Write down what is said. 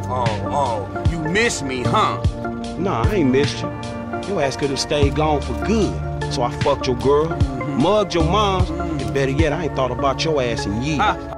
Oh, you miss me, huh? Nah, I ain't missed you. Your ass could have stayed gone for good. So I fucked your girl, mugged your moms, and better yet, I ain't thought about your ass in years.